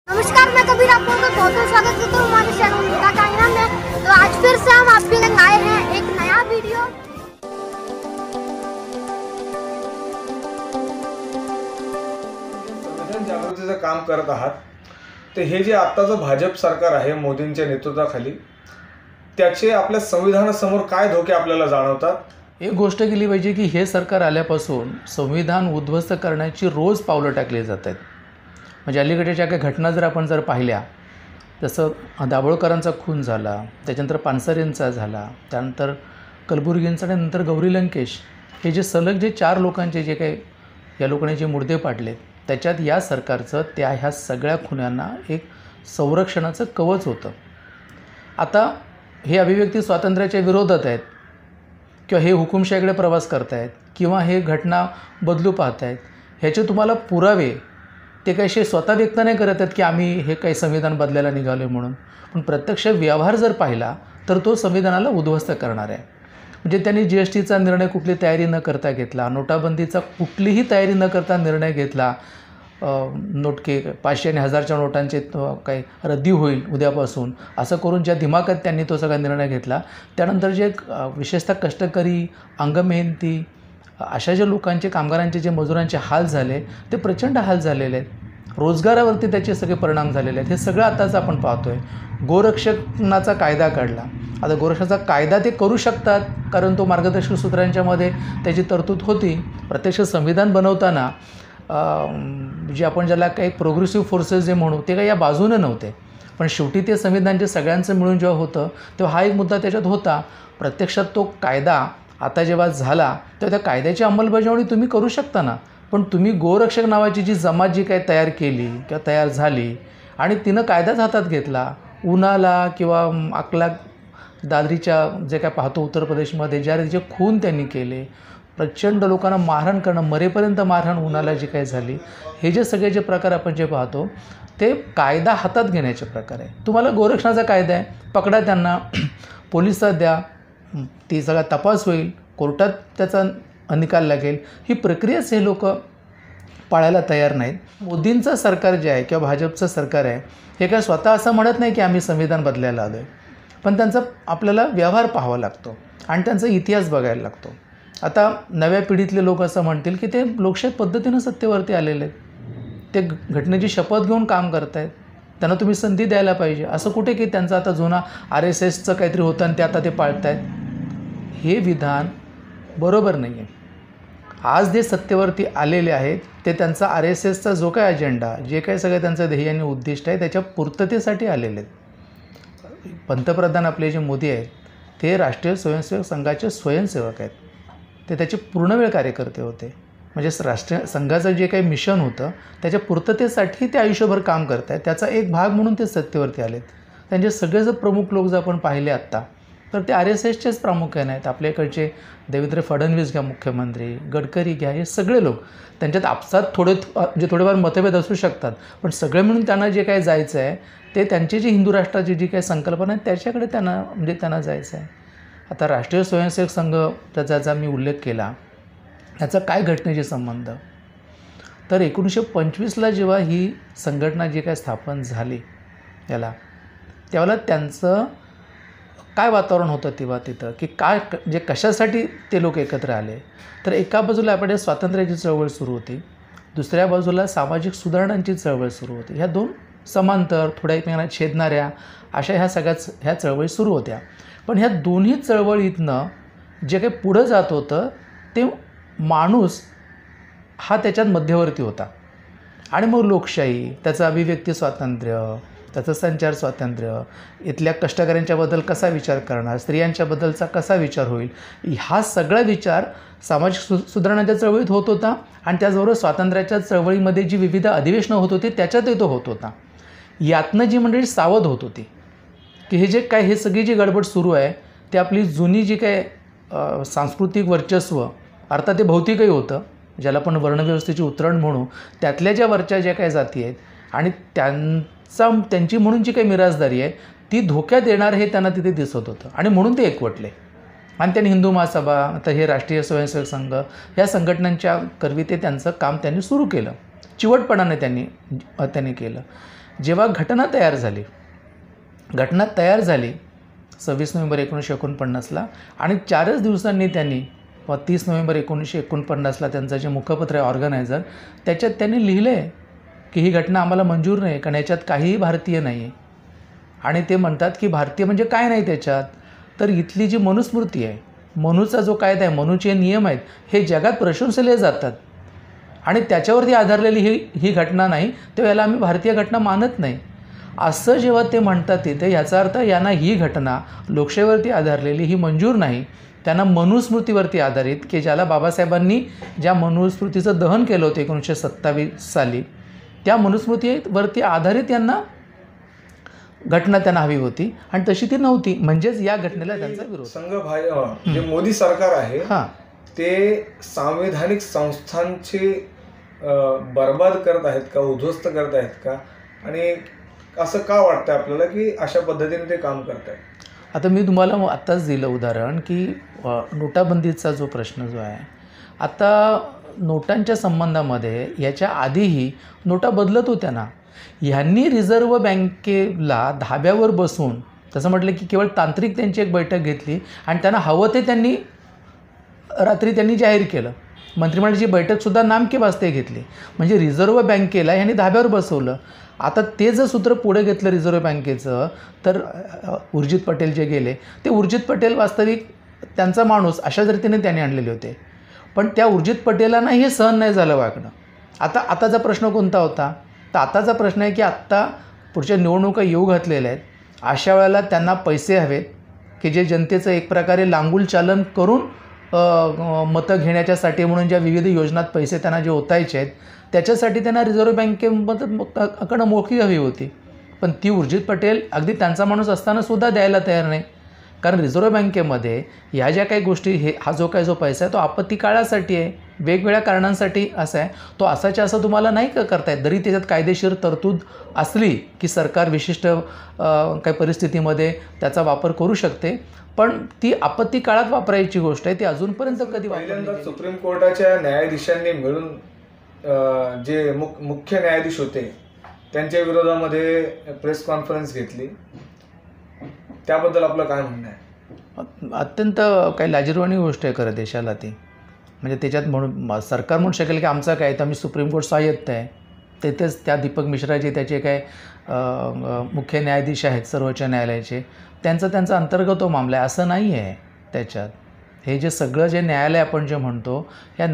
नमस्कार, मैं कबीर आप लोगों का बहुत स्वागत करता हूँ हमारे चैनल का टाइम में। तो आज फिर से हम आपके लिए आए हैं एक नया वीडियो। संविधान जागृतीचं काम करत आहात, तर हे जे आत्ताचं भाजप सरकार आहे मोदींच्या नेतृत्वाखाली, त्याचे आपल्या संविधानासमोर काय धोके आपल्याला जाणवतात? एक गोष्ट केली पाहिजे की हे सरकार आल्यापासून संविधान उद्ध्वस्त करण्याची रोज पावलं टाकली जात आहेत. म्हणजे अलीकडच्या काही घटना जर आपण पाहिल्या, जसं दाभोळकरांचा खून झाला, त्याच्यानंतर पानसरेंचा झाला, त्यानंतर कलबुर्गींचा आणि नंतर गौरी लंकेश, हे जे सलग जे 4 लोकांचे जे काही या लोकांनी जे मुर्दे पाडले, त्याच्यात या सरकारचं ह्या सगळ्या खुन्यांना एक संरक्षणाचं कवच होतं. आता हे अभिव्यक्ती स्वातंत्र्याच्या विरोधात आहेत किंवा हे हुकुमशाहीकडे प्रवास करत आहेत किंवा हे घटना बदलू पाहत आहेत, ह्याचे तुम्हाला पुरावे ते काही स्वतः व्यक्त नाही करत आहेत की आम्ही हे काही संविधान बदलायला निघालो आहे म्हणून. पण प्रत्यक्ष व्यवहार जर पाहिला तर तो संविधानाला उद्ध्वस्त करणार आहे. म्हणजे त्यांनी GSTचा निर्णय कुठली तयारी न करता घेतला, नोटाबंदीचा कुठलीही तयारी न करता निर्णय घेतला, नोटके 500 आणि 1000च्या नोटांचे काही रद्दी होईल उद्यापासून, असं करून ज्या दिमागात त्यांनी तो सगळा निर्णय घेतला. त्यानंतर जे विशेषतः कष्टकरी, अंगमेहनती अशा ज्या लोकांचे, कामगारांचे, जे मजुरांचे हाल झाले, ते प्रचंड हाल झालेले आहेत. रोजगारावरती त्याचे सगळे परिणाम झालेले आहेत. हे सगळं आताच आपण पाहतो आहे. गोरक्षणाचा कायदा काढला. आता गोरक्षणाचा कायदा ते करू शकतात कारण तो मार्गदर्शक सूत्रांच्यामध्ये त्याची तरतूद होती. प्रत्यक्ष संविधान बनवताना जे आपण ज्याला काही प्रोग्रेसिव्ह फोर्सेस जे म्हणू, ते काही या बाजूने नव्हते. पण शेवटी ते संविधान जे सगळ्यांचं मिळून जेव्हा होतं तेव्हा हा एक मुद्दा त्याच्यात होता. प्रत्यक्षात तो कायदा आता जेव्हा झाला तेव्हा त्या कायद्याची अंमलबजावणी तुम्ही करू शकता ना. पण तुम्ही गोरक्षक नावाची जी जमात जी काही तयार केली किंवा तयार झाली आणि तिनं कायदाच हातात घेतला, उन्हाला किंवा अकला दादरीच्या जे काय पाहतो उत्तर प्रदेशमध्ये ज्या रीतीचे खून त्यांनी केले, प्रचंड लोकांना मारहाण करणं, मरेपर्यंत मारहाण उन्हाला जी काही झाली, हे जे सगळे जे प्रकार आपण जे पाहतो ते कायदा हातात घेण्याचे प्रकार आहे. तुम्हाला गोरक्षणाचा कायदा आहे, पकडा त्यांना, पोलिसात द्या, ती सगळा तपास होईल, कोर्टात त्याचा निकाल लागेल. ही प्रक्रियाच हे लोक पाळायला तयार नाहीत. मोदींचं सरकार जे आहे किंवा भाजपचं सरकार आहे, हे काय स्वतः असं म्हणत नाही की आम्ही संविधान बदलायला आलो आहे, पण त्यांचा आपल्याला व्यवहार पाहावा लागतो आणि त्यांचा इतिहास बघायला लागतो. आता नव्या पिढीतले लोक असं म्हणतील की ते लोकशाही पद्धतीनं सत्तेवरती आलेले आहेत, ते घटनेची शपथ घेऊन काम करत आहेत, त्यांना तुम्ही संधी द्यायला पाहिजे. असं कुठे की त्यांचा आता जुना RSSचं काहीतरी होतं आणि ते आता ते पाळत आहेत, हे विधान बरोबर नाही आहे. आज जे सत्तेवरती आलेले आहेत ते त्यांचा RSSचा जो काही अजेंडा, जे काही सगळं त्यांचं ध्येय आणि उद्दिष्ट आहे त्याच्या पूर्ततेसाठी आलेले आहेत. पंतप्रधान आपले जे मोदी आहेत ते राष्ट्रीय स्वयंसेवक संघाचे स्वयंसेवक आहेत, ते त्याचे पूर्णवेळ कार्यकर्ते होते. म्हणजे राष्ट्रीय संघाचं जे काही मिशन होतं त्याच्या पूर्ततेसाठी ते आयुष्यभर काम करत आहेत. त्याचा एक भाग म्हणून ते सत्तेवरती आलेत. त्यांचे सगळे जर प्रमुख लोक जर आपण पाहिले आत्ता तर ते RSSचेच प्रामुख्याने आहेत. आपल्याकडचे देवेंद्र फडणवीस घ्या मुख्यमंत्री, गडकरी घ्या, हे सगळे लोक, त्यांच्यात आपसात थोडेफार मतभेद असू शकतात, पण सगळे म्हणून त्यांना जे काही जायचं आहे ते त्यांची जी हिंदू राष्ट्राची जी काही संकल्पना आहे त्याच्याकडे त्यांना जायचं आहे. आता राष्ट्रीय स्वयंसेवक संघ त्याचा मी उल्लेख केला, याचा काय घटनेशी संबंध, तर 1925ला जेव्हा ही संघटना जी काय स्थापन झाली याला, त्यावेळेला त्यांचं काय वातावरण होतं तेव्हा तिथं, की काय जे कशासाठी ते लोक एकत्र आले. तर एका बाजूला आपल्या स्वातंत्र्याची चळवळ सुरू होती, दुसऱ्या बाजूला सामाजिक सुधारणांची चळवळ सुरू होती. ह्या दोन समांतर, थोड्या एकमेकांना छेदणाऱ्या अशा ह्या चळवळी सुरू होत्या. पण ह्या दोन्ही चळवळीतनं जे काही पुढं जात होतं ते माणूस हा त्याच्यात मध्यवर्ती होता. आणि मग लोकशाही, त्याचं अभिव्यक्ती स्वातंत्र्य, त्याचं संचार स्वातंत्र्य, इथल्या कष्टकऱ्यांच्याबद्दल कसा विचार करणार, स्त्रियांच्याबद्दलचा कसा विचार होईल, हा सगळा विचार सामाजिक सुधारणाच्या चळवळीत होत होता. आणि त्याचबरोबर स्वातंत्र्याच्या चळवळीमध्ये जी विविध अधिवेशनं होत होती त्याच्यातही तो होत होता. यातनं जी मंडळी सावध होत होती की हे सगळी जी गडबड सुरू आहे ते आपली जुनी जी काय सांस्कृतिक वर्चस्व, अर्थात ते भौतिकही होतं, ज्याला आपण वर्णव्यवस्थेची उतरण म्हणू, त्यातल्या ज्या वरच्या ज्या काही जाती आहेत आणि त्यांची म्हणून जी काही मिराजदारी आहे ती धोक्यात येणार हे त्यांना तिथे दिसत होतं. आणि म्हणून ते एकवटले आणि त्यांनी हिंदू महासभा, आता हे राष्ट्रीय स्वयंसेवक संघ, ह्या संघटनांच्या करवी ते त्यांचं काम त्यांनी सुरू केलं. चिवटपणाने त्यांनी केलं. जेव्हा घटना तयार झाली 26 नोव्हेंबर 1949ला आणि 4च दिवसांनी त्यांनी 30 नोव्हेंबर 1949ला त्यांचं जे मुखपत्र आहे ऑर्गनायझर, त्याच्यात त्यांनी लिहिलं आहे की ही घटना आम्हाला मंजूर नाही, कारण याच्यात काहीही भारतीय नाही आहे. आणि ते म्हणतात की भारतीय म्हणजे काय नाही त्याच्यात, तर इथली जी मनुस्मृती आहे, मनूचा जो कायदा आहे, मनूचे नियम आहेत, हे जगात प्रशंसले जातात आणि त्याच्यावरती आधारलेली ही घटना नाही, तेव्हा याला आम्ही भारतीय घटना मानत नाही. असं जेव्हा ते म्हणतात तिथे, याचा अर्थ यांना ही घटना लोकशाहीवरती आधारलेली ही मंजूर नाही, त्यांना मनुस्मृतीवरती आधारित, की ज्याला बाबासाहेबांनी ज्या मनुस्मृतीचं दहन केलं होतं 1927 साली, त्या मनुस्मृतीवरती आधारित यांना घटना त्यांना हवी होती आणि तशी ती नव्हती. म्हणजेच या घटनेला त्यांचा विरोध. जे मोदी सरकार आहे हां, ते संवैधानिक संस्थांची बरबाद करत आहेत का, उद्ध्वस्त करत आहेत का, आणि असं का वाटतं आपल्याला की अशा पद्धतीने ते काम करत आहेत? आता मी तुम्हाला आत्ताच दिलं उदाहरण की नोटाबंदीचा जो प्रश्न जो आहे, आता नोटांच्या संबंधामध्ये याच्या आधीही नोटा बदलत होत्या ना. ह्यांनी रिझर्व्ह बँकेला धाब्यावर बसून तसं म्हटलं की केवळ तांत्रिक त्यांची एक बैठक घेतली आणि त्यांना हवं ते त्यांनी रात्री जाहीर केलं. मंत्रिमंडळाची बैठकसुद्धा नामके वास्ते घेतली. म्हणजे रिझर्व्ह बँकेला ह्यांनी धाब्यावर बसवलं. आता ते जर सूत्र पुढे घेतलं रिझर्व्ह बँकेचं, तर उर्जित पटेल जे गेले, ते उर्जित पटेल वास्तविक त्यांचा माणूस अशा रीतीने त्यांनी आणलेले होते. पण त्या उर्जित पटेलांना हे सहन नाही झालं वागणं. आताचा प्रश्न कोणता होता, तर आताचा प्रश्न आहे की आत्ता पुढच्या निवडणुका येऊ घातलेल्या आहेत. अशा वेळेला त्यांना पैसे हवेत की जे जनतेचं एक प्रकारे लांगुल चालन करून मतं घेण्याच्यासाठी म्हणून ज्या विविध योजनात पैसे त्यांना जे ओतायचे आहेत, त्याच्यासाठी त्यांना रिझर्व्ह बँकेकडं मोकळी हवी होती. पण ती उर्जित पटेल अगदी त्यांचा माणूस असतानासुद्धा द्यायला तयार नाही. कारण रिझर्व्ह बँकेमध्ये ह्या ज्या काही गोष्टी, हा जो काही पैसा आहे तो आपत्ती काळासाठी आहे, वेगवेगळ्या कारणांसाठी असा आहे. तो असाच्या असं तुम्हाला नाही करता येत. जरी त्याच्यात कायदेशीर तरतूद असली की सरकार विशिष्ट काही परिस्थितीमध्ये त्याचा वापर करू शकते, पण ती आपत्ती काळात वापरायची गोष्ट आहे. ती अजूनपर्यंत कधी पहिल्यांदा सुप्रीम कोर्टाच्या न्यायाधीशांनी मिळून जे मुख्य न्यायाधीश होते त्यांच्या विरोधामध्ये प्रेस कॉन्फरन्स घेतली. त्याबद्दल आपलं काय म्हणणं आहे? अत्यंत काही लाजिरवाणी गोष्ट आहे खरं देशाला ती. म्हणजे त्याच्यात म्हणून सरकार म्हणू शकेल की आमचं काय, तर आम्ही सुप्रीम कोर्ट स्वायत्त आहे. तेथेच त्या दीपक मिश्रा जे त्याचे काय मुख्य न्यायाधीश आहेत सर्वोच्च न्यायालयाचे, त्यांचा अंतर्गत तो मामला आहे असं नाही आहे त्याच्यात. हे जे सगळं जे न्यायालय आपण जे म्हणतो, या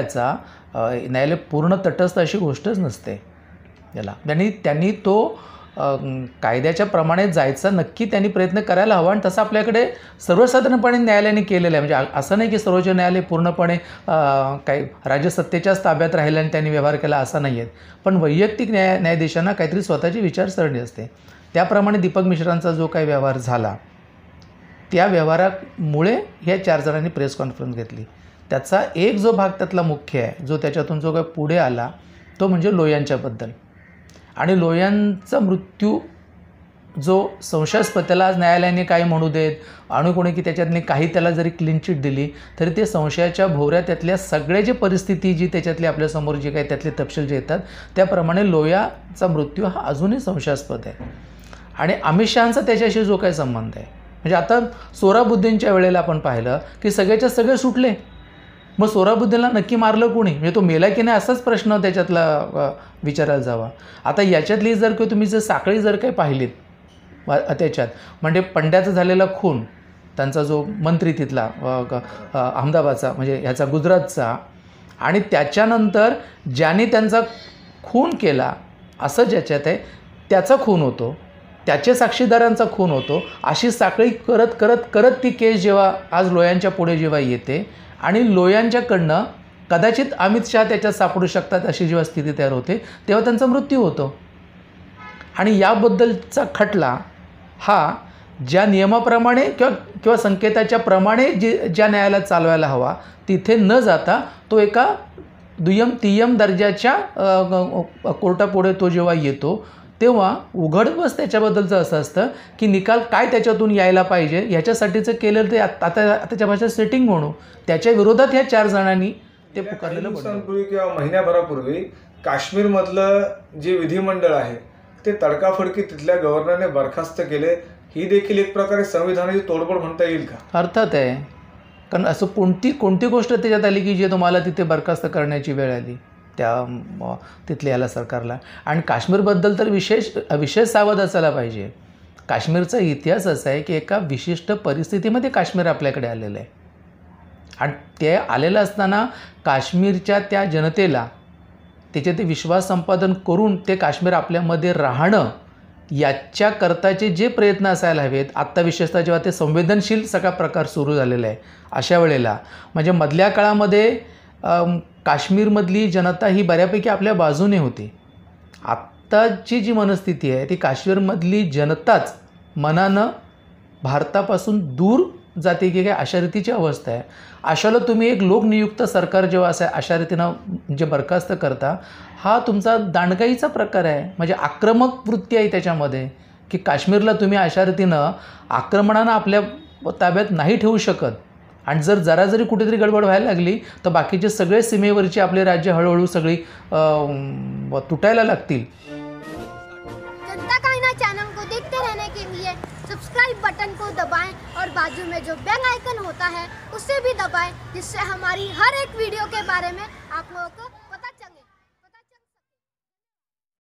न्यायालय पूर्ण तटस्थ अशी गोष्टच नसते याला. त्यांनी तो कायद्याच्या प्रमाणे जायचा नक्की त्यांनी प्रयत्न करायला हवा. आणि तसं आपल्याकडे सर्वसाधारणपणे न्यायालयाने केलेलं आहे. म्हणजे असं नाही की सर्वोच्च न्यायालय पूर्णपणे काही राज्यसत्तेच्याच ताब्यात राहिलं आणि त्यांनी व्यवहार केला असं नाही आहे. पण वैयक्तिक न्यायाधीशांना काहीतरी स्वतःची विचारसरणी असते. त्याप्रमाणे दीपक मिश्रांचा जो काही व्यवहार झाला, त्या व्यवहारामुळे ह्या 4 जणांनी प्रेस कॉन्फरन्स घेतली. त्याचा एक जो भाग त्यातला मुख्य आहे, जो त्याच्यातून जो काही पुढे आला, तो म्हणजे लोयांच्याबद्दल. आणि लोयांचा मृत्यू जो संशयास्पद, त्याला आज न्यायालयाने काही म्हणू देत, कोणी की त्याच्यातली काही त्याला जरी क्लीन चिट दिली तरी ते संशयाच्या भोवऱ्या त्यातल्या सगळ्या जे परिस्थिती जी त्याच्यातली आपल्यासमोर जे काही त्यातले तपशील जे येतात, त्याप्रमाणे लोयाचा मृत्यू हा अजूनही संशयास्पद आहे. आणि अमित शहांचा त्याच्याशी जो काही संबंध आहे, म्हणजे आता सोहराबुद्दीनच्या वेळेला आपण पाहिलं की सगळेच्या सगळे सुटले. मग सोहराबुद्दीनला नक्की मारलं कोणी, म्हणजे तो मेला की नाही असाच प्रश्न त्याच्यातला विचारायला जावा. आता याच्यातली जर की तुम्ही जर साखळी जर काही पाहिलीत त्याच्यात, म्हणजे पंड्याचा झालेला खून, त्यांचा जो मंत्री तिथला अहमदाबादचा म्हणजे ह्याचा गुजरातचा, आणि त्याच्यानंतर ज्याने त्यांचा खून केला असं ज्याच्यात आहे त्याचा खून होतो, त्याचे साक्षीदारांचा खून होतो. अशी साखळी करत करत करत ती केस जेव्हा आज लोयांच्या पुढे जेव्हा येते आणि लोयांच्याकडनं कदाचित अमित शहा त्याच्यात सापडू शकतात अशी जेव्हा स्थिती तयार होते, तेव्हा त्यांचा मृत्यू होतो. आणि याबद्दलचा खटला हा ज्या नियमाप्रमाणे किंवा संकेताच्या प्रमाणे ज्या न्यायालयात चालवायला हवा तिथे न जाता तो एका दुय्यम तिय्यम दर्जाच्या कोर्टापुढे तो जेव्हा येतो, तेव्हा उघडबस त्याच्याबद्दलचं असं असतं की निकाल काय त्याच्यातून यायला पाहिजे ह्याच्यासाठीचं केलेलं ते आताच्या भाषेत सेटिंग म्हणू, त्याच्या विरोधात ह्या 4 जणांनी ते पुकारलेलं. दिवसांपूर्वी किंवा महिन्याभरापूर्वी काश्मीरमधलं जे विधिमंडळ आहे ते तडकाफडकी तिथल्या गव्हर्नरने बरखास्त केले, ही देखील एक प्रकारे संविधानाची तोडफोड म्हणता येईल का? अर्थात आहे, कारण असं कोणती गोष्ट त्याच्यात आली की जे तुम्हाला तिथे बरखास्त करण्याची वेळ आली त्या तिथल्या याला सरकारला. आणि काश्मीरबद्दल तर विशेष सावध असायला पाहिजे. काश्मीरचा इतिहास असा आहे की एका विशिष्ट परिस्थितीमध्ये काश्मीर आपल्याकडे आलेलं आहे आणि ते आलेलं असताना काश्मीरच्या त्या जनतेला त्याचे ते विश्वास संपादन करून ते काश्मीर आपल्यामध्ये राहणं याच्याकरताचे जे प्रयत्न असायला हवेत. आत्ता विशेषतः जेव्हा ते संवेदनशील सगळा प्रकार सुरू झालेला आहे अशा वेळेला, म्हणजे मधल्या काळामध्ये काश्मीरमधली जनता ही बऱ्यापैकी आपल्या बाजूने होती. आत्ताची जी मनस्थिती आहे ती काश्मीरमधली जनताच मनानं भारतापासून दूर जाते की काय अशा रीतीची अवस्था आहे. अशाला तुम्ही एक लोकनियुक्त सरकार जेव्हा असं अशा रीतीनं जे बरखास्त करता, हा तुमचा दांडगाईचा प्रकार आहे. म्हणजे आक्रमक वृत्ती आहे त्याच्यामध्ये की काश्मीरला तुम्ही अशा रीतीनं आक्रमणानं आपल्या ताब्यात नाही ठेवू शकत. आणि जरा जरी कुठेतरी गडबड व्हायला लागली तर बाकीचे सगळे सीमेवरची आपले राज्य हळूहळू सगळी तुटायला लागतील. जनता का आईना चैनल को देखते रहने के लिए सब्सक्राइब बटन को दबाएं और बाजू में जो बेल आइकन होता है उसे भी दबाएं, जिससे हमारी हर एक वीडियो के बारे में आप लोगों को